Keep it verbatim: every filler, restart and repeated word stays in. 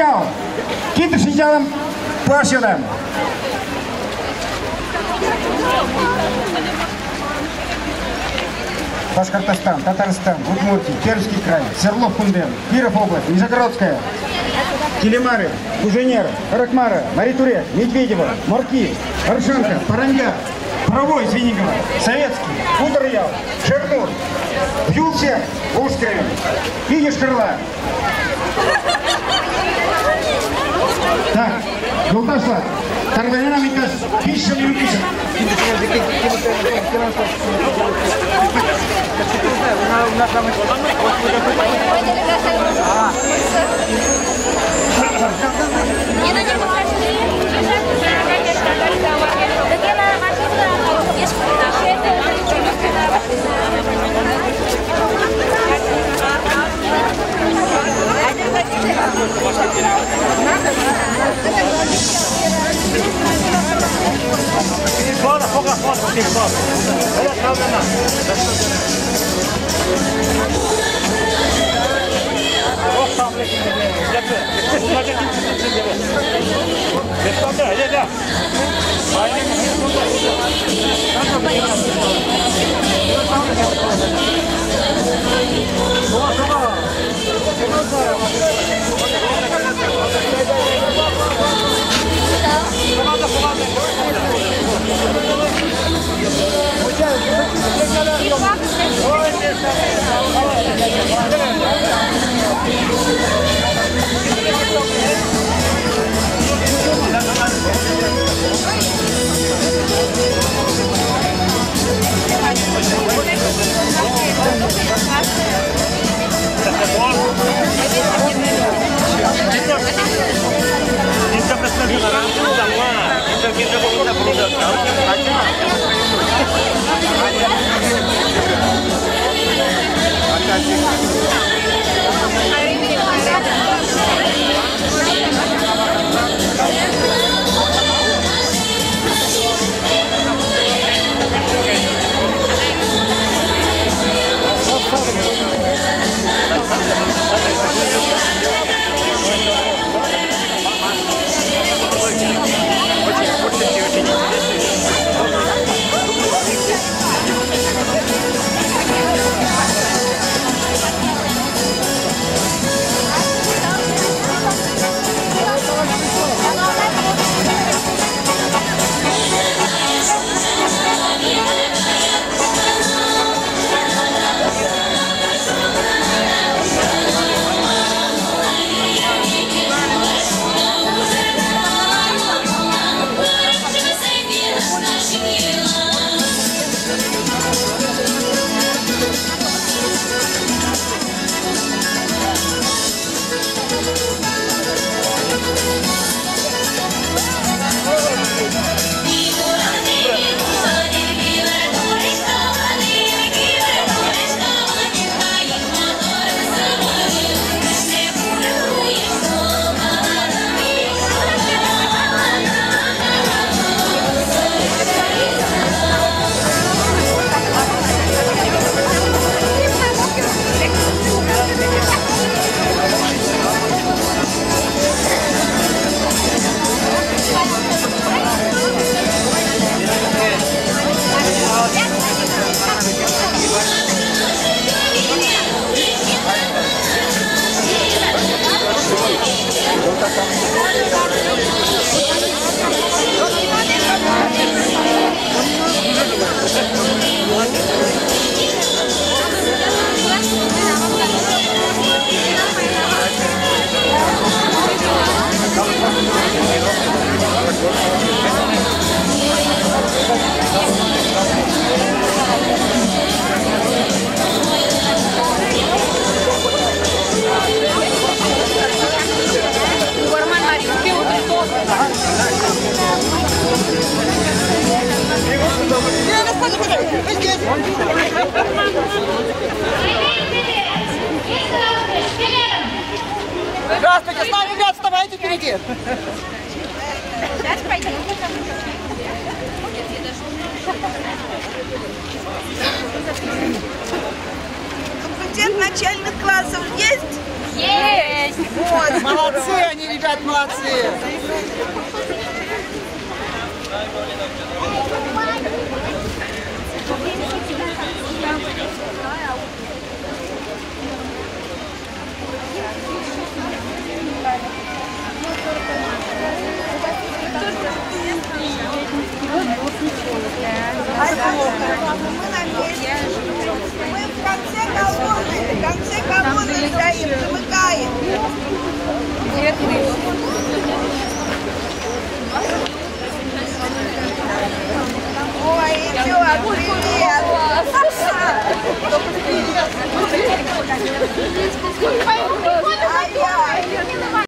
Шинжао. Киндер Шинжао'дан Пуашио'дан. Башкортостан, Татарстан, Удмуртия, Пермский край, Свердлов, Кундем, Киров область, Нижегородская, Килимары, Куженер, Ракмара, Маритуре, Медведева, Морки, Аршанка, Паранга, Правой, Звенигово, Советский, Худоръял, Шернур, Юлсер, Ушкрин, Видишь-Крыла. Так, Гулташла, Тарванина Микас, Пища не упишет. Ладно, пока, ладно, окей, ладно. Это правильно. Вот там летит, где-то. Куда ты где-то? Да, да, да. Здравствуйте, с нами, ребят, вставайте впереди. Сейчас пойдем. комитет начальных классов есть? Есть! Вот. Молодцы они, ребят, молодцы. Мы на месте. Мы в конце колонны, в конце колонны стоим, замыкаем.